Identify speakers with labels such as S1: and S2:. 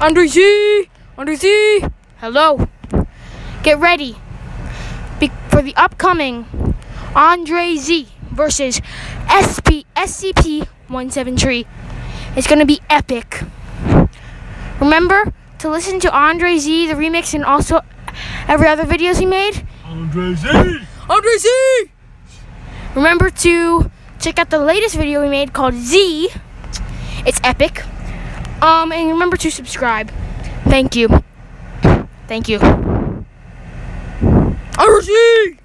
S1: AndreZ! AndreZ! Hello. Get ready for the upcoming AndreZ versus SCP17Tree. It's going to be epic. Remember to listen to AndreZ, the remix, and also every other videos he made.
S2: AndreZ!
S1: AndreZ! Remember to check out the latest video we made called Z. It's epic. And remember to subscribe. Thank you. Thank you. AndreZ!